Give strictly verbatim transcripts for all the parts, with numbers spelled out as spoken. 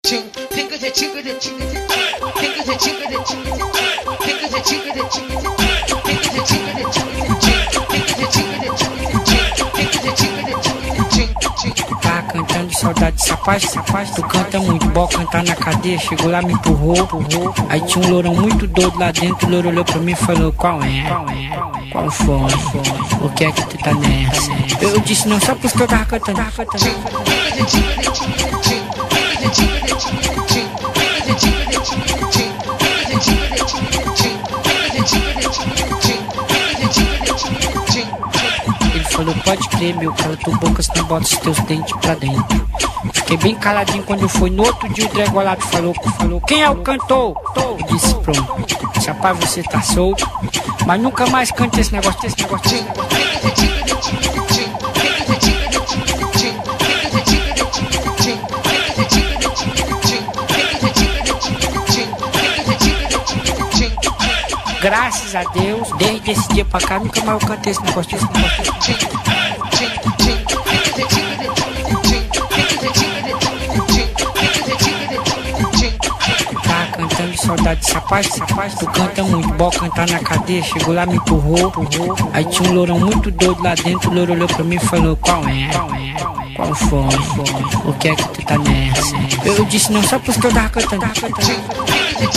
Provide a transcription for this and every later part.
Tá cantando saudade de sapaz, sapaz. Tu canta muito, bom cantar na cadeia. Chegou lá, me empurrou, empurrou. Aí tinha um lourão muito doido lá dentro. O louro olhou pra mim e falou: qual é? Qual é? Qual foi? O que é que tu tá nessa? Eu disse não, só porque eu tava cantando. Tava cantando. Ele falou: pode crer, meu, cala tua boca, senão bota os teus dentes pra dentro. Fiquei bem caladinho quando foi. No outro dia o Dregolado falou, falou: quem é o cantor? Eu disse: pronto, rapaz, você tá solto, mas nunca mais cante esse negócio, esse negócio, esse negócio. Graças a Deus, desde esse dia pra cá, nunca mais eu cantei esse negócio, esse negócio. Tá cantando saudade de sapaz, sapaz. Tu canta muito, bom cantar na cadeia. Chegou lá, me empurrou, empurrou. Aí tinha um lourão muito doido lá dentro. O louro olhou pra mim e falou: qual é? Qual é? Qual foi? O que é que tu tá nessa? Eu disse não, só porque eu tava cantando. Tava cantando.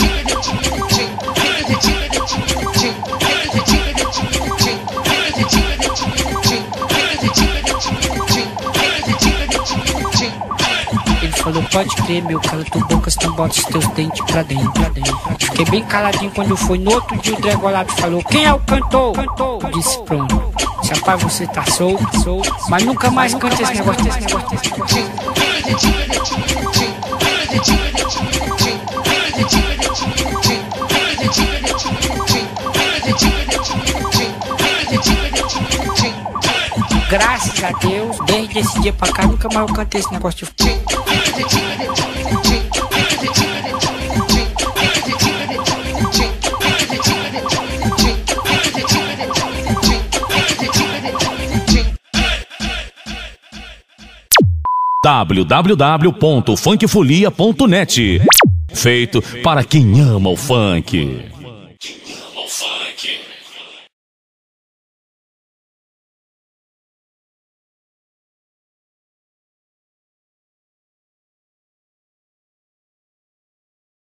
Ele falou: pode crer, meu, cala tua boca, senão bota os teus dentes pra dentro, pra dentro. Fiquei bem caladinho quando foi. No outro dia o Dregolado falou: quem é o cantor? Eu disse: pronto, rapaz, você tá solto, solto, mas nunca mais cante esse negócio, esse negócio, esse negócio. Graças a Deus, desde esse dia pra cá, nunca mais eu cantei esse negócio de... w w w ponto funk folia ponto net. Feito para quem ama o funk. Quem ama o funk.